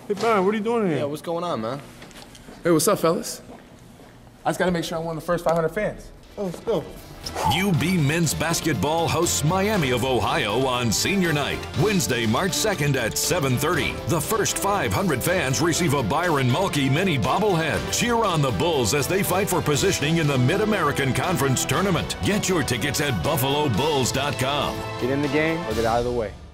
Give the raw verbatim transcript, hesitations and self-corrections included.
Hey, Byron, what are you doing here? Yeah, what's going on, man? Hey, what's up, fellas? I just gotta make sure I'm one of the first five hundred fans. Oh, let's go. U B Men's Basketball hosts Miami of Ohio on Senior Night, Wednesday, March second at seven thirty. The first five hundred fans receive a Byron Mulkey Mini Bobble Head. Cheer on the Bulls as they fight for positioning in the Mid-American Conference Tournament. Get your tickets at buffalo bulls dot com. Get in the game or get out of the way.